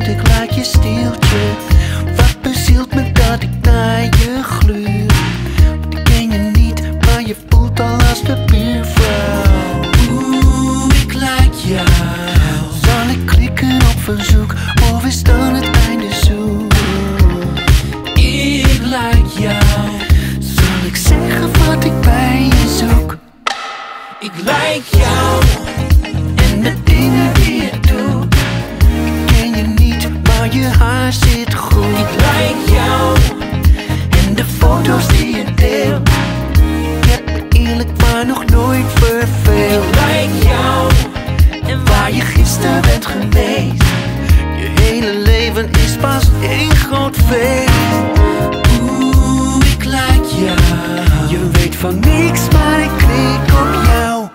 want ik lijk je stieltje. Wat bezielt me dat ik naar je gluur? Want ik ken je niet, maar je voelt al als de buurvrouw. Oeh, ik lijk jou. Zal ik klikken op verzoek, of is dan het einde zoek? Ik lijk jou. Zal ik zeggen wat ik bij je zoek? Ik lijk jou. En de dingen die je doet. Ik ken je niet, maar je haar zit goed. Ik lijk jou. En de foto's die je deelt. Ik heb me eerlijk maar nog nooit verveeld. Ik lijk jou. En waar je gisteren bent geweest. Je hele leven is pas één groot feest. Oeh, ik lijk jou. Je weet van niks, maar ik klik op jou.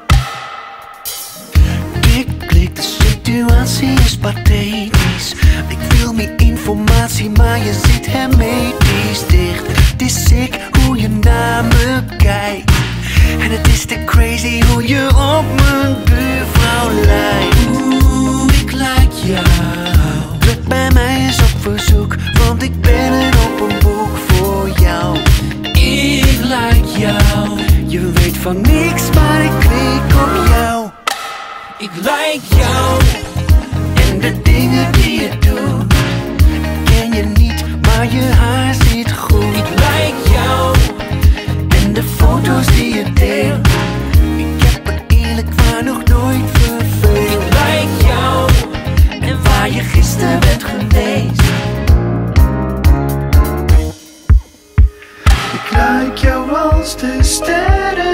Klik, de situatie is pathetisch. Ik wil meer informatie, maar je zit hermetisch dicht. Het is sick hoe je naar me kijkt. En het is te crazy hoe je op mijn buurvrouw lijkt. Oeh, ik lijk jou. Druk bij mij eens op verzoek, want ik ben er op een boek voor jou. Ik lijk jou. Je weet van niks, maar ik klik op jou. Ik lijk jou. En de dingen die je doet. Ik ken je niet, maar je haar zit goed. Ik lijk jou. En de foto's die je deelt. Ik heb me eerlijk maar nog nooit verveeld. Ik lijk jou. En waar je gisteren bent geweest. Ik lijk jou als de sterren.